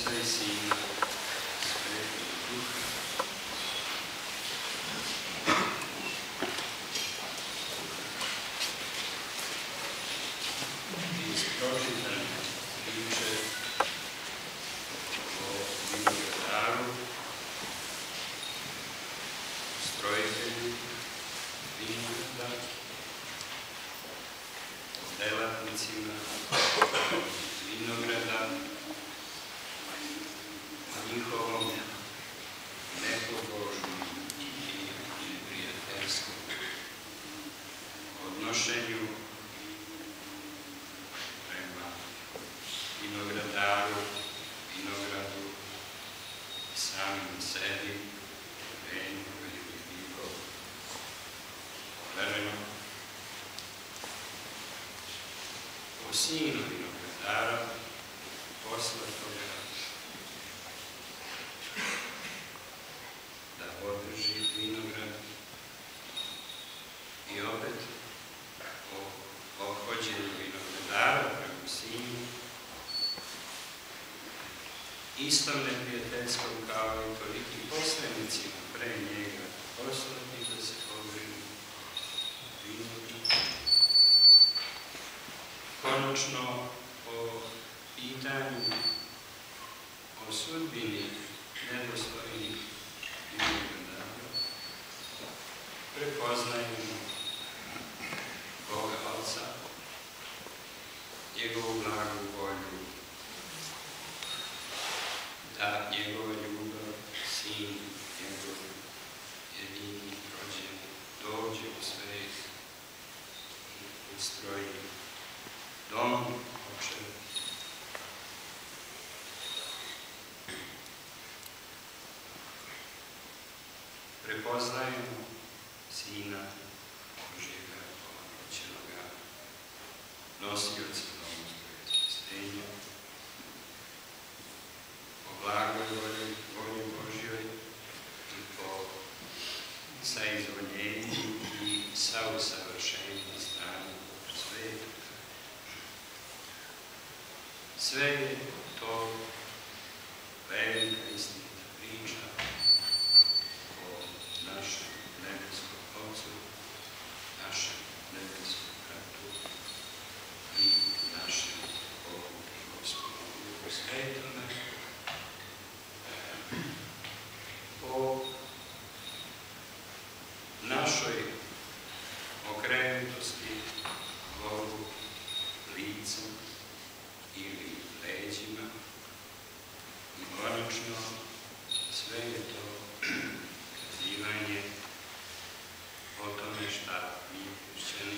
Oca i Sina, Svetog Duha. Iz pročitane priče o vinogradaru, ustrojitelju vinograda, delatnicima vinograda, o njihovom nepobožnom i neprijateljskom odnošenju prema vinogradaru, vinogradu i samim sebi, venju ili bilo vereno. O sinu vinogradara, poslatoga da održi vinograd i opet o ophođenju vinogradara prema sinu, istom neprijateljskom kao i tolikim poslanicima pre njega, poslati da se pobrinu vinograd. Konačno, o pitanju o sudbini nedostojnih vinogradara prepoznajemo Boga Oca, njegovu blagu volju, da njegova ljubav, sin, njegov jedini rođeni, dođe u svet i ustroji dom Očev. Prepoznajemo Sina Božjega, očenoga, nosioca novog svjestenja, po blagoj volji Božjoj i po saizvoljenju i sausavršenju strane sveta. Sve je to velika istinita priča o našem nebeskom Otcu, našem nebeskom Bratu i našem Bogu i Gospodu Duhu Svetome, o našoj okrenutosti Bogu licem ili leđima i konačno sve je to kazivanje o tome šta mi hrišćani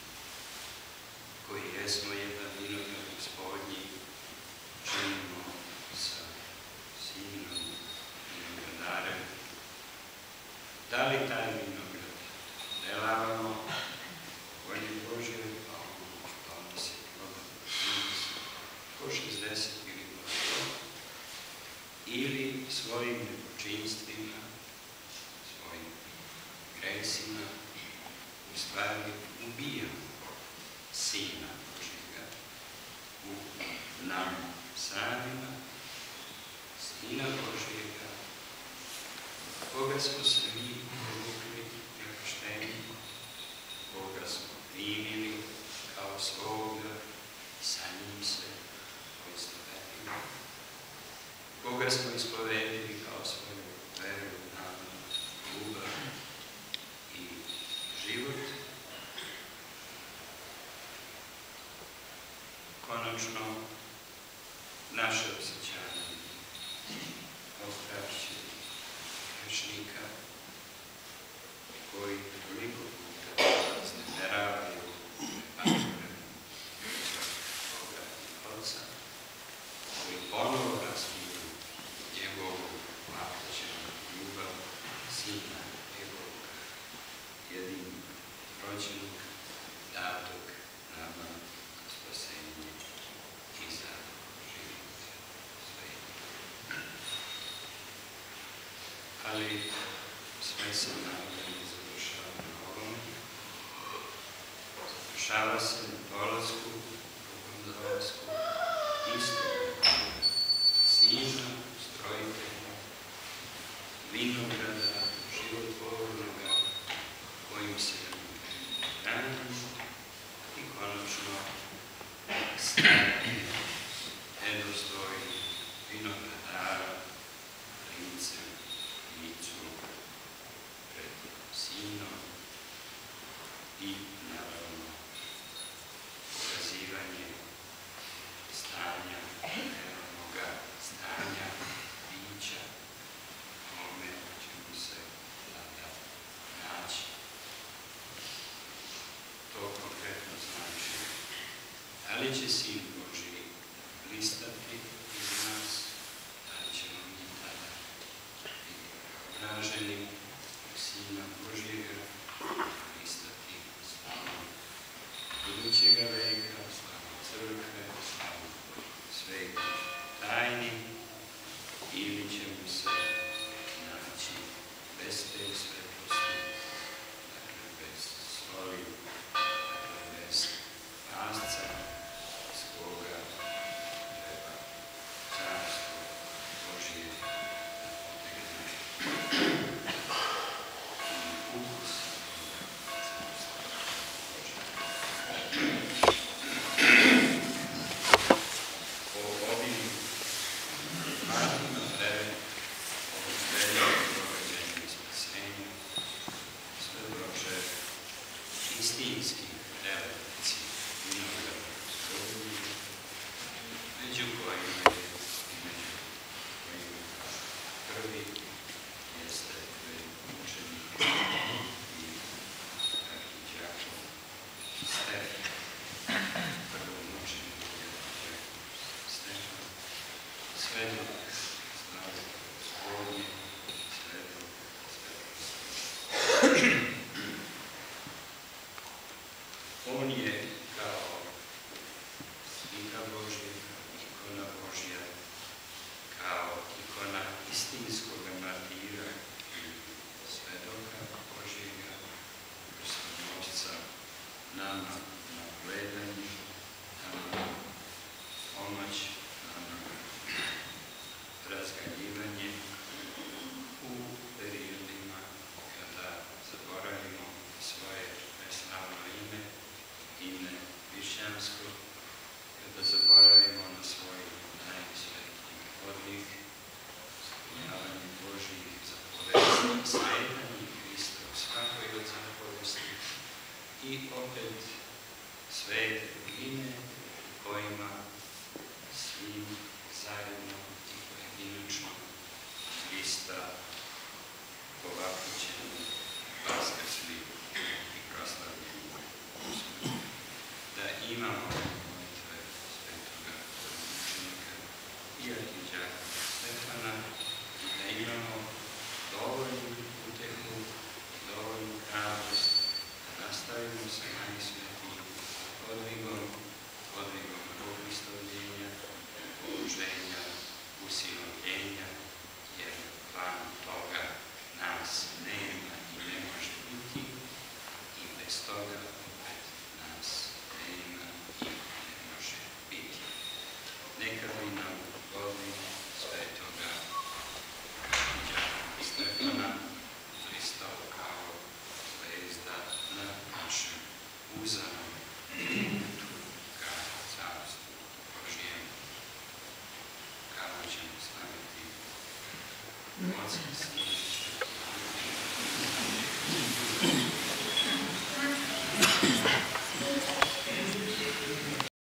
koji jesmo jedan vinograd Gospodnji činimo sa sinom vinogradarem. Da li taj vinograd delavamo volji Božjoj, pa ono donosi plod po 60 ili po 100, ili svojim nepočinstvima, svojim gresima, u stvari ubijamo Sina Božjega u nama samima, Sina Božjega, koga smo se mi povukli na krštenju, koga smo primili kao svoga, sa njim se poistovetili, koga smo ispovedili kao svoju veru, nadu, ljubav i život. Konačno, naše osjećanje ostrašćenih grešnika koji toliko puta izneveravaju Boga i Oca, koji ponovo raspiju njegovu plaćenu ljubav, Sina njegovog jedinog rođenog, datog nama spasenje i za život sveti. Ali sve se naravno završava na ovome. Završava se na dolasku, drugom dolasku, istog Sina Božjeg, ikona Božja, kao ikona istinskog martira i svedoka Božjega, krstonosca, nama na gledanje, nama na pomoć, nama na razgaljivanje u periodima kada zaboravimo svoje neslavno ime, ime hrišćansko, kada zaboravimo na svoj najsvetiji podvig, ispunjavanje Božjih zapovesti, sledanje Hrista u svakoj od zapovesti i opet svete ime kojima svim zajedno i pojedinačno Hrista povapićemo, vaskrsli i proslavljeni. Da imamo molitve svetoga mučenika i arhiđaka Stefana i da imamo dovoljnu utehu i dovoljnu hrabrost da nastavimo sa najsvetijim podvigom, podvigom Hristovljenja, položenja, usinovljenja, jer van toga nas nema i ne može biti i bez toga opet nas nema i ne može biti. Neka bi nam podvig svetoga arhiđaka Stefana pristao kao zvezda na našem uzanom putu ka carstvu Božjem. Kako ćemo slaviti Oca, Sina i Svetog Duha.